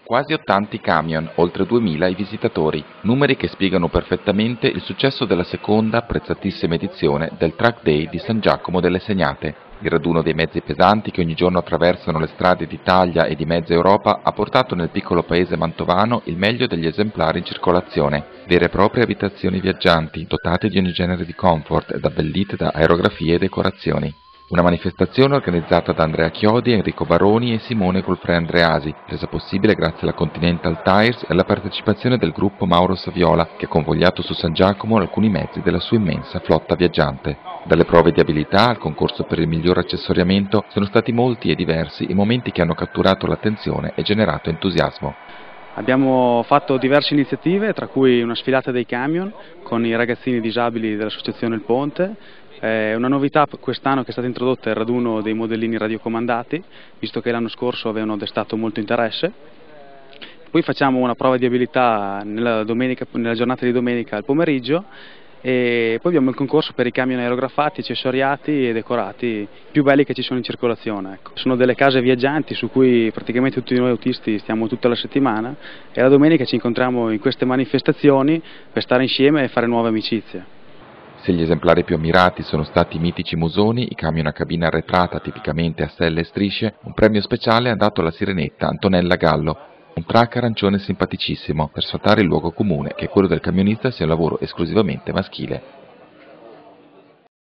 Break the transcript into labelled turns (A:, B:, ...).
A: Quasi 80 camion, oltre 2000 i visitatori, numeri che spiegano perfettamente il successo della seconda, apprezzatissima edizione del Track Day di San Giacomo delle Segnate. Il raduno dei mezzi pesanti che ogni giorno attraversano le strade d'Italia e di mezza Europa ha portato nel piccolo paese mantovano il meglio degli esemplari in circolazione, vere e proprie abitazioni viaggianti, dotate di ogni genere di comfort ed abbellite da aerografie e decorazioni. Una manifestazione organizzata da Andrea Chiodi, Enrico Baroni e Simone Colfre Andreasi, resa possibile grazie alla Continental Tires e alla partecipazione del gruppo Mauro Saviola, che ha convogliato su San Giacomo alcuni mezzi della sua immensa flotta viaggiante. Dalle prove di abilità al concorso per il miglior accessoriamento sono stati molti e diversi i momenti che hanno catturato l'attenzione e generato entusiasmo.
B: Abbiamo fatto diverse iniziative, tra cui una sfilata dei camion con i ragazzini disabili dell'Associazione Il Ponte. Una novità quest'anno che è stata introdotta è il raduno dei modellini radiocomandati, visto che l'anno scorso avevano destato molto interesse. Poi facciamo una prova di abilità nella giornata di domenica al pomeriggio, e poi abbiamo il concorso per i camion aerografati, accessoriati e decorati più belli che ci sono in circolazione. Ecco. Sono delle case viaggianti su cui praticamente tutti noi autisti stiamo tutta la settimana, e la domenica ci incontriamo in queste manifestazioni per stare insieme e fare nuove amicizie.
A: Se gli esemplari più ammirati sono stati i mitici musoni, i camion a cabina arretrata tipicamente a stelle e strisce, un premio speciale è andato alla sirenetta Antonella Gallo, un track arancione simpaticissimo per sfatare il luogo comune che quello del camionista sia un lavoro esclusivamente maschile.